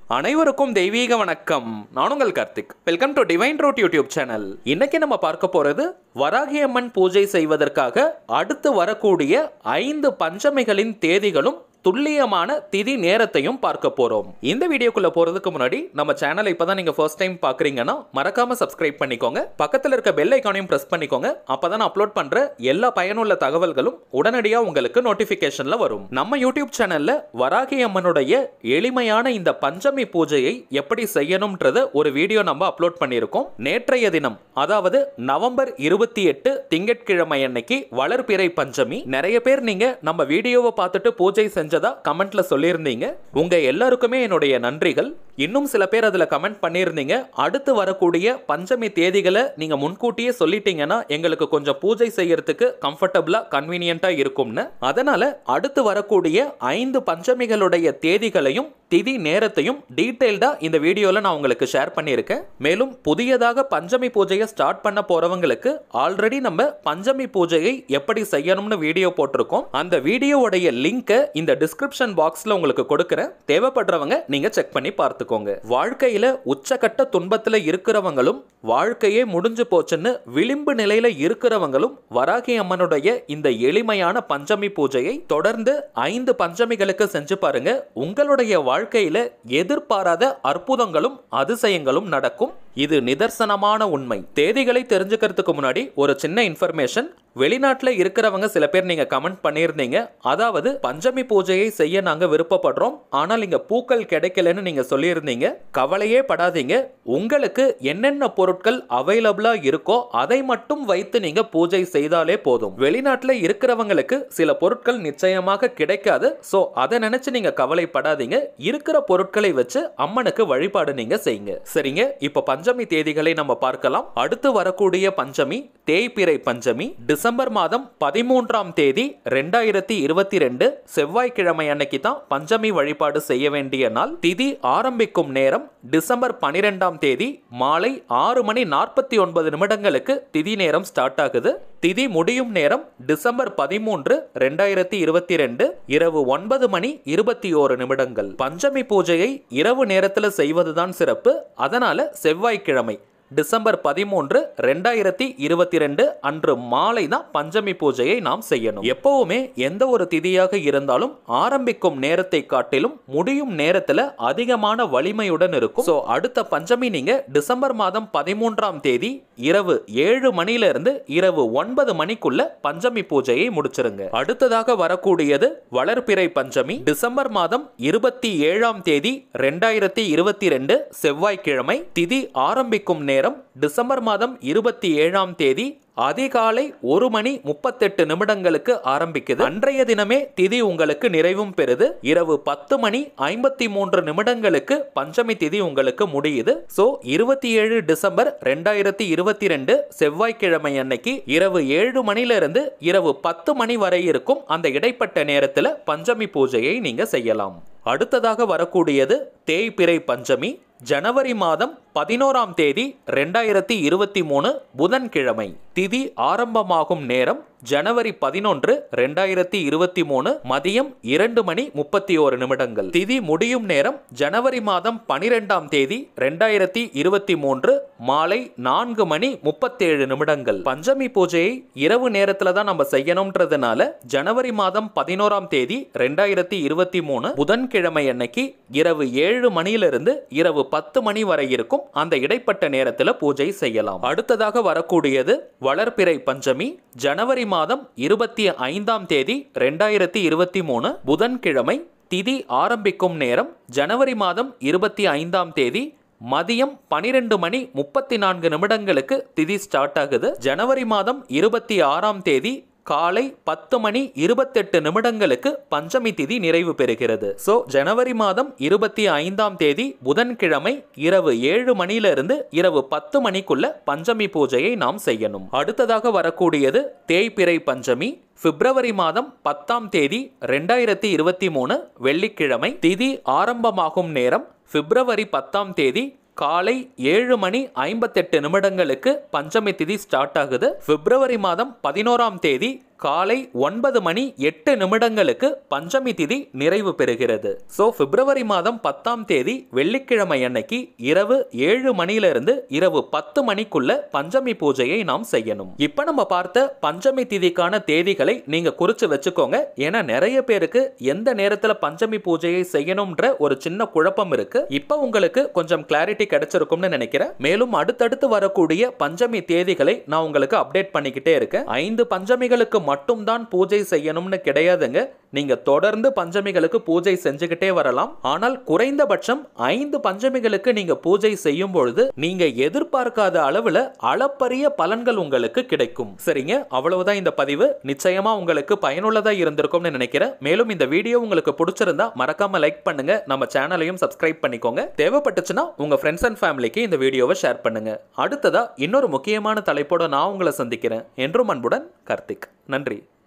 அனைவருக்கும் தெய்வீக வணக்கம். நான் உங்கள் Karthik. Welcome to divine YouTube channel. இன்னைக்கு நம்ம பார்க்க போறது வராகி அம்மன் பூஜை செய்வதற்காக அடுத்து வரக்கூடிய 5 பஞ்சமிகளின் தேதிகளும் துல்லியமான திதி நேரத்தையும் பார்க்க போறோம். இந்த வீடியோக்குள்ள போறதுக்கு முன்னாடி நம்ம சேனலை இப்பதான் நீங்க ஃபர்ஸ்ட் டைம் பாக்குறீங்கன்னா மறக்காம சப்ஸ்கிரைப் பண்ணிக்கோங்க. பக்கத்துல இருக்க பெல் ஐகானையும் பிரஸ் பண்ணிக்கோங்க. அப்பதான் அப்லோட் பண்ற எல்லா பயனுள்ள தகவல்களும் உடனடியா உங்களுக்கு நோட்டிபிகேஷன்ல வரும். நம்ம யூடியூப் சேனல்ல வராகி அம்மனுடைய எளிமையான இந்த பஞ்சமி பூஜையை எப்படி செய்யணும்ன்றத ஒரு வீடியோ நம்ம அப்லோட் பண்ணியிருக்கோம். நேற்றைய தினம், அதாவது நவம்பர் 28 திங்கட்கிழமை அன்னைக்கு வளர்பிறை பஞ்சமி. நிறைய பேர் நீங்க நம்ம வீடியோவை பார்த்துட்டு பூஜை செஞ்சதா கமெண்ட்ல சொல்லியிருந்தீங்க. உங்க எல்லாருக்குமே என்னுடைய நன்றிகள். இன்னும் சில பேர் அதுல கமெண்ட் பண்ணியிருந்தீங்க, அடுத்து வரக்கூடிய பஞ்சமி தேதிகளை நீங்க முன்கூட்டியே சொல்லிட்டீங்கன்னா எங்களுக்கு கொஞ்சம் பூஜை செய்யறதுக்கு கம்ஃபர்டபுளா கன்வீனியன்ட்டா இருக்கும்னு. அதனால அடுத்து வரக்கூடிய 5 பஞ்சமிகளுடைய தேதிகளையும் திதி நேரத்தையும் டீடைல்டா இந்த வீடியோல நான் உங்களுக்கு ஷேர் பண்ணியிருக்கேன். மேலும் புதியதாக பஞ்சமி பூஜையை ஸ்டார்ட் பண்ண போறவங்களுக்கு ஆல்ரெடி நம்ம பஞ்சமி பூஜையை எப்படி செய்யணும்னு வீடியோ போட்டிருக்கோம். அந்த வீடியோவுடைய லிங்கை இந்த டிஸ்கிரிப்ஷன் பாக்ஸ்ல உங்களுக்கு கொடுக்கிறேன். தேவைப்படுறவங்க நீங்க செக் பண்ணி பார்த்துக்கோங்க. வாழ்க்கையில உச்சகட்ட துன்பத்துல இருக்கிறவங்களும் வாழ்க்கையே முடிஞ்சு போச்சுன்னு விளிம்பு நிலையில இருக்கிறவங்களும் வராகி அம்மனுடைய இந்த எளிமையான பஞ்சமி பூஜையை தொடர்ந்து 5 பஞ்சமிகளுக்கு செஞ்சு பாருங்க. உங்களுடைய வாழ்க்கையில எதிர்பாராத அற்புதங்களும் அதிசயங்களும் நடக்கும். இது நிதர்சனமான உண்மை. தேதிகளை தெரிஞ்சுக்கிறதுக்கு முன்னாடி ஒரு சின்ன இன்ஃபர்மேஷன். வெளிநாட்டில் இருக்கிறவங்க சில பேர் நீங்க கமெண்ட் பண்ணியிருந்தீங்க, அதாவது பஞ்சமி பூஜையை செய்ய நாங்க விருப்பப்படுறோம், ஆனால் இங்க பூக்கள் கிடைக்கலன்னு நீங்க சொல்லியிருந்தீங்க. கவலையே படாதீங்க. உங்களுக்கு என்னென்ன பொருட்கள் அவைலபிளா இருக்கோ அதை மட்டும் வைத்து நீங்க பூஜை செய்தாலே போதும். வெளிநாட்டில் இருக்கிறவங்களுக்கு சில பொருட்கள் நிச்சயமாக கிடைக்காது. சோ அதை நினைச்சு நீங்க கவலைப்படாதீங்க. இருக்கிற பொருட்களை வச்சு அம்மனுக்கு வழிபாடு நீங்க செய்யுங்க. சரிங்க, இப்ப பஞ்சமி தேதிகளை நம்ம பார்க்கலாம். அடுத்து வரக்கூடிய பஞ்சமி தேய்பிறை பஞ்சமி டிசம்பர் மாதம் 13ஆம் தேதி 2022 செவ்வாய்க்கிழமை அன்னைக்கு தான் பஞ்சமி வழிபாடு செய்ய வேண்டிய நாள். திதி ஆரம்பிக்கும் நேரம் டிசம்பர் 12ஆம் தேதி மாலை 6:49 திதி நேரம் ஸ்டார்ட் ஆகுது. திதி முடியும் நேரம் டிசம்பர் 13, 2022 இரவு 9:21. பஞ்சமி பூஜையை இரவு நேரத்தில் செய்வதுதான் சிறப்பு. அதனால செவ்வாய்க்கிழமை டிசம்பர் 13, 2022 அன்று மாலை தான் பஞ்சமி பூஜையை நாம் செய்யணும். எப்பவுமே எந்த ஒரு திதியாக இருந்தாலும் ஆரம்பிக்கும் நேரத்தை காட்டிலும் முடியும் நேரத்துல அதிகமான வலிமையுடன் இருக்கும். சோ அடுத்த பஞ்சமி நீங்க டிசம்பர் மாதம் 13ஆம் தேதி இரவு 7 மணியிலிருந்து இரவு 9 மணிக்குள்ள பஞ்சமி பூஜையை முடிச்சிருங்க. அடுத்ததாக வரக்கூடியது வளர்பிறை பஞ்சமி டிசம்பர் மாதம் 27ஆம் தேதி 2022 செவ்வாய்க்கிழமை. திதி ஆரம்பிக்கும் நேரம் டிசம்பர் மாதம் 27ஆம் தேதி அதிகாலை 1:38 ஆரம்பிக்குது. அன்றைய தினமே திதி உங்களுக்கு நிறைவும் பெறுது. இரவு 10:53 பஞ்சமி திதி உங்களுக்கு முடியுது. சோ 27 டிசம்பர் 2022 செவ்வாய்க்கிழமை அன்னைக்கு இரவு 7 மணிலிருந்து இரவு 10 மணி வரை இருக்கும் அந்த இடைப்பட்ட நேரத்தில் பஞ்சமி பூஜையை நீங்க செய்யலாம். அடுத்ததாக வரக்கூடியது தேய்பிறை பஞ்சமி ஜனவரி மாதம் 11ஆம் தேதி 2023 புதன்கிழமை. திதி ஆரம்பமாகும் நேரம் ஜனவரி 11, 2023 மதியம் 2:31. திதி முடியும் நேரம் ஜனவரி மாதம் 12ஆம் தேதி 2023 மாலை 4:37. பஞ்சமி பூஜையை இரவு நேரத்துல தான் நம்ம செய்யணும்ன்றதுனால ஜனவரி மாதம் 11ஆம் தேதி 2023 புதன்கிழமை அன்னைக்கு இரவு 7 மணியிலிருந்து இரவு 10 மணி வரை இருக்கும் அந்த இடைப்பட்ட நேரத்தில் பூஜை செய்யலாம். அடுத்ததாக வரக்கூடியது வளர்பிறை பஞ்சமி ஜனவரி மாதம் 25ஆம் தேதி 2023 புதன்கிழமை. திதி ஆரம்பிக்கும் நேரம் ஜனவரி மாதம் 25ஆம் தேதி மதியம் 12:34 திதி ஸ்டார்ட் ஆகுது. ஜனவரி மாதம் 26ஆம் தேதி காலை 10:28 பஞ்சமி திதி நிறைவு பெறுகிறது. சோ ஜனவரி மாதம் 25ஆம் தேதி புதன்கிழமை இரவு 7 மணியிலிருந்து இரவு 10 மணிக்குள்ள பஞ்சமி பூஜையை நாம் செய்யணும். அடுத்ததாக வரக்கூடியது தேய்பிறை பஞ்சமி பிப்ரவரி மாதம் 10ஆம் தேதி 2023 வெள்ளிக்கிழமை. திதி ஆரம்பமாகும் நேரம் பிப்ரவரி 10ஆம் தேதி காலை 7:58 பஞ்சமி திதி ஸ்டார்ட் ஆகுது. பிப்ரவரி மாதம் 11ஆம் தேதி காலை 9 மணி 8 நிமிடங்களுக்கு பஞ்சமி திதி நிறைவு பெறுகிறது. ஸோ பிப்ரவரி மாதம் 10ஆம் தேதி வெள்ளிக்கிழமை அன்னைக்கு இரவு 7 மணியிலிருந்து இரவு 10 மணிக்குள்ள பஞ்சமி பூஜையை நாம் செய்யணும். இப்ப நம்ம பார்த்த பஞ்சமி திதிக்கான தேதிகளை நீங்க குறிச்சு வச்சுக்கோங்க. ஏன்னா நிறைய பேருக்கு எந்த நேரத்துல பஞ்சமி பூஜையை செய்யணும்ன்ற ஒரு சின்ன குழப்பம் இருக்கு. இப்ப உங்களுக்கு கொஞ்சம் கிளாரிட்டி கிடைச்சிருக்கும்னு நினைக்கிறேன். மேலும் அடுத்தடுத்து வரக்கூடிய பஞ்சமி தேதிகளை நான் உங்களுக்கு அப்டேட் பண்ணிக்கிட்டே இருக்கேன். 5 பஞ்சமிகளுக்கு மட்டும் தான் பூஜை செய்யணும்னு கிடையாதுங்க. நீங்க தொடர்ந்து பஞ்சமிகளுக்கு பூஜை செஞ்சுக்கிட்டே வரலாம். ஆனால் குறைந்தபட்சம் 5 பஞ்சமிகளுக்கு நீங்க பூஜை செய்யும் பொழுது நீங்க எதிர்பார்க்காத அளவுல அளப்பரிய பலன்கள் உங்களுக்கு கிடைக்கும். சரிங்க, அவ்வளவுதான் இந்த பதிவு. நிச்சயமா உங்களுக்கு பயனுள்ளதா இருந்திருக்கும்னு நினைக்கிறேன். மேலும் இந்த வீடியோ உங்களுக்கு பிடிச்சிருந்தா மறக்காம லைக் பண்ணுங்க. நம்ம சேனலையும் சப்ஸ்கிரைப் பண்ணிக்கோங்க. தேவைப்பட்டுச்சுன்னா உங்க ஃப்ரெண்ட்ஸ் அண்ட் ஃபேமிலிக்கு இந்த வீடியோவை ஷேர் பண்ணுங்க. அடுத்ததா இன்னொரு முக்கியமான தலைப்போட நான் உங்களை சந்திக்கிறேன். என்றும் அன்புடன் கார்த்திக். நன்றி.